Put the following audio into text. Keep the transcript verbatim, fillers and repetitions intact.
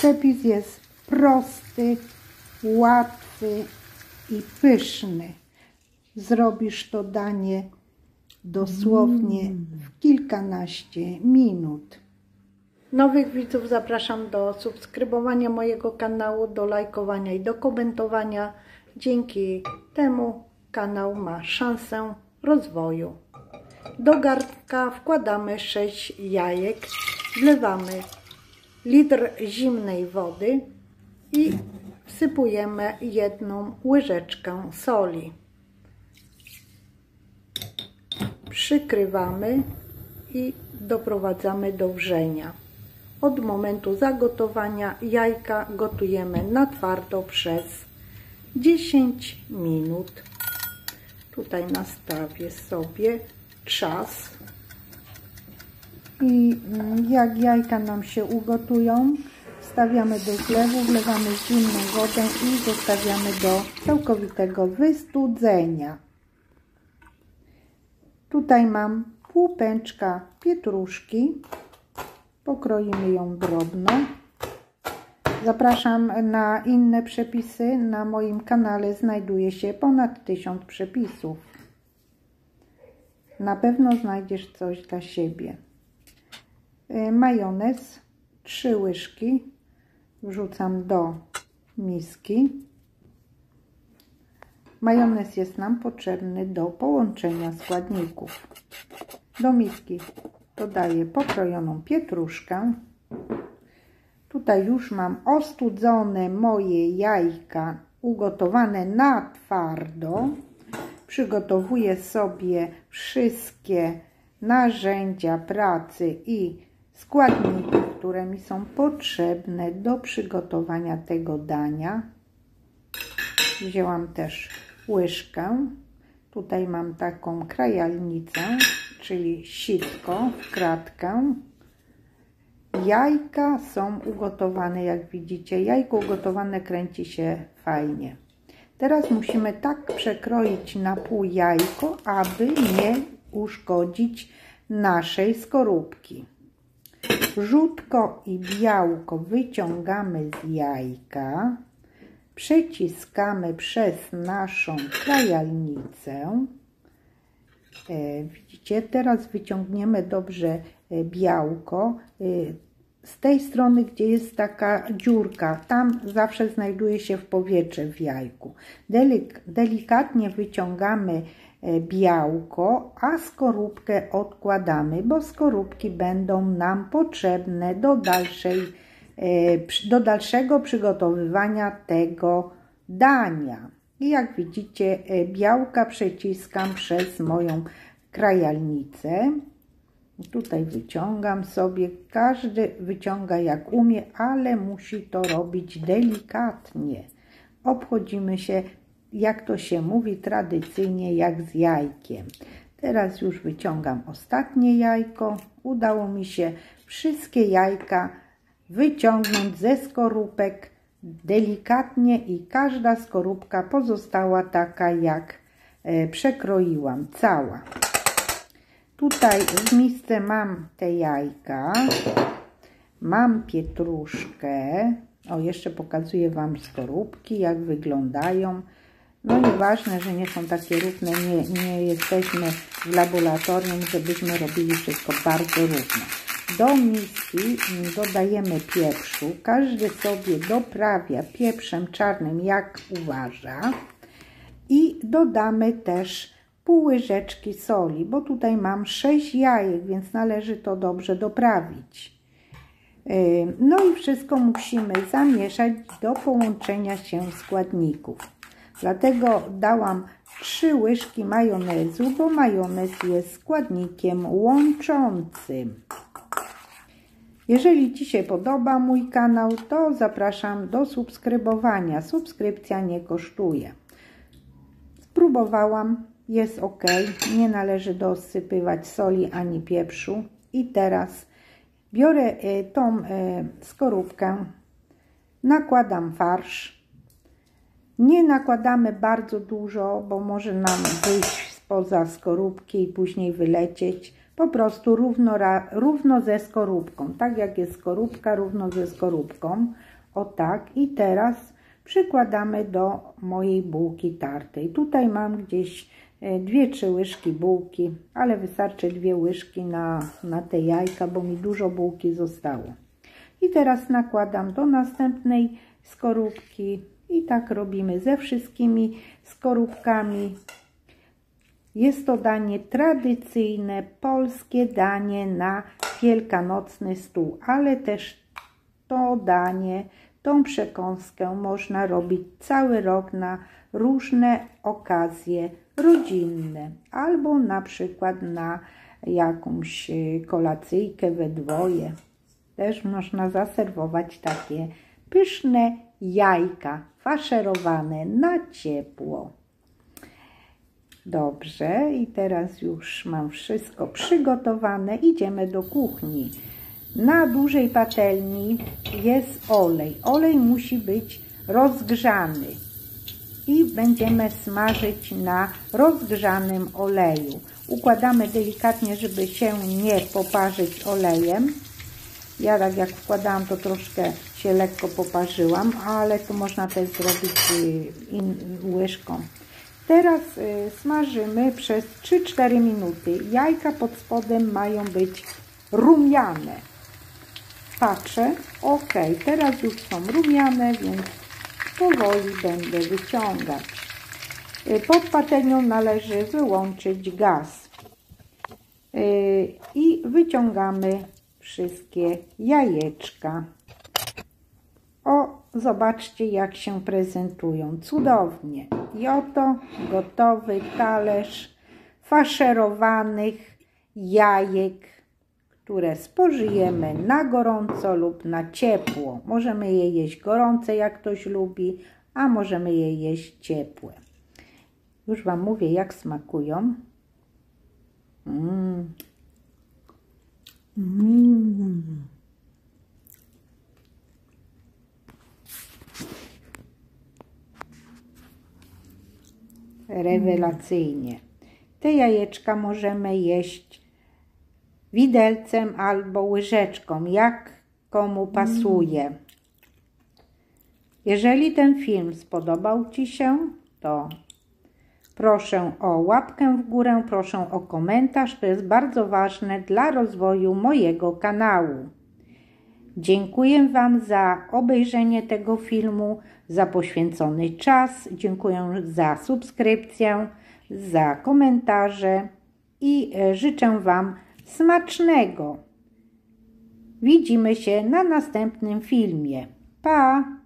Przepis jest prosty, łatwy i pyszny. Zrobisz to danie dosłownie w kilkanaście minut. Nowych widzów zapraszam do subskrybowania mojego kanału, do lajkowania i do komentowania. Dzięki temu kanał ma szansę rozwoju. Do garnka wkładamy sześć jajek, wlewamy litr zimnej wody i wsypujemy jedną łyżeczkę soli. Przykrywamy i doprowadzamy do wrzenia. Od momentu zagotowania jajka gotujemy na twardo przez dziesięć minut. Tutaj nastawię sobie czas. I jak jajka nam się ugotują, wstawiamy do zlewu, wlewamy zimną wodę i zostawiamy do całkowitego wystudzenia. Tutaj mam pół pęczka pietruszki. Pokroimy ją drobno. Zapraszam na inne przepisy. Na moim kanale znajduje się ponad tysiąc przepisów. Na pewno znajdziesz coś dla siebie. Majonez, trzy łyżki. Wrzucam do miski. Majonez jest nam potrzebny do połączenia składników. Do miski dodaję pokrojoną pietruszkę. Tutaj już mam ostudzone moje jajka, ugotowane na twardo. Przygotowuję sobie wszystkie narzędzia pracy i składniki, które mi są potrzebne do przygotowania tego dania. Wzięłam też łyżkę. Tutaj mam taką krajalnicę, czyli sitko w kratkę. Jajka są ugotowane, jak widzicie. Jajko ugotowane kręci się fajnie. Teraz musimy tak przekroić na pół jajko, aby nie uszkodzić naszej skorupki. Żółtko i białko wyciągamy z jajka. Przeciskamy przez naszą krajalnicę. E, widzicie, teraz wyciągniemy dobrze białko z tej strony, gdzie jest taka dziurka. Tam zawsze znajduje się w powietrze w jajku. Delik delikatnie wyciągamy białko, a skorupkę odkładamy, bo skorupki będą nam potrzebne do dalszej do dalszego przygotowywania tego dania. I jak widzicie, białka przeciskam przez moją krajalnicę. Tutaj wyciągam sobie, każdy wyciąga jak umie, ale musi to robić delikatnie. Obchodzimy się, jak to się mówi tradycyjnie, jak z jajkiem. Teraz już wyciągam ostatnie jajko. Udało mi się wszystkie jajka wyciągnąć ze skorupek delikatnie i każda skorupka pozostała taka, jak przekroiłam, cała. Tutaj w misce mam te jajka, mam pietruszkę. O, jeszcze pokazuję Wam skorupki, jak wyglądają. No nieważne, że nie są takie równe, nie, nie jesteśmy w laboratorium, żebyśmy robili wszystko bardzo równo. Do miski dodajemy pieprzu. Każdy sobie doprawia pieprzem czarnym, jak uważa. I dodamy też pół łyżeczki soli, bo tutaj mam sześć jajek, więc należy to dobrze doprawić. No i wszystko musimy zamieszać do połączenia się składników. Dlatego dałam trzy łyżki majonezu, bo majonez jest składnikiem łączącym. Jeżeli Ci się podoba mój kanał, to zapraszam do subskrybowania. Subskrypcja nie kosztuje. Spróbowałam, jest ok, nie należy dosypywać soli ani pieprzu. I teraz biorę tą skorupkę, nakładam farsz. Nie nakładamy bardzo dużo, bo może nam wyjść spoza skorupki i później wylecieć. Po prostu równo, równo ze skorupką. Tak jak jest skorupka, równo ze skorupką. O tak. I teraz przykładamy do mojej bułki tartej. Tutaj mam gdzieś dwie trzy łyżki bułki, ale wystarczy dwie łyżki na, na te jajka, bo mi dużo bułki zostało. I teraz nakładam do następnej skorupki i tak robimy ze wszystkimi skorupkami. Jest to danie tradycyjne, polskie danie na wielkanocny stół, ale też to danie, tą przekąskę można robić cały rok na różne okazje rodzinne albo na przykład na jakąś kolacyjkę we dwoje. Też można zaserwować takie pyszne jajka faszerowane na ciepło. Dobrze, i teraz już mam wszystko przygotowane. Idziemy do kuchni. Na dużej patelni jest olej. Olej musi być rozgrzany i będziemy smażyć na rozgrzanym oleju. Układamy delikatnie, żeby się nie poparzyć olejem. Ja tak jak wkładałam, to troszkę się lekko poparzyłam, ale to można też zrobić łyżką. Teraz smażymy przez trzy cztery minuty. Jajka pod spodem mają być rumiane. Patrzę, ok, teraz już są rumiane, więc powoli będę wyciągać. Pod patelnią należy wyłączyć gaz. I wyciągamy wszystkie jajeczka. O, zobaczcie jak się prezentują. Cudownie. I oto gotowy talerz faszerowanych jajek, które spożyjemy na gorąco lub na ciepło. Możemy je jeść gorące, jak ktoś lubi, a możemy je jeść ciepłe. Już Wam mówię, jak smakują. Mm. Mm. Rewelacyjnie. Te jajeczka możemy jeść widelcem albo łyżeczką, jak komu pasuje. Jeżeli ten film spodobał Ci się, to proszę o łapkę w górę, proszę o komentarz. To jest bardzo ważne dla rozwoju mojego kanału. Dziękuję Wam za obejrzenie tego filmu, za poświęcony czas. Dziękuję za subskrypcję, za komentarze i życzę Wam smacznego. Widzimy się na następnym filmie. Pa!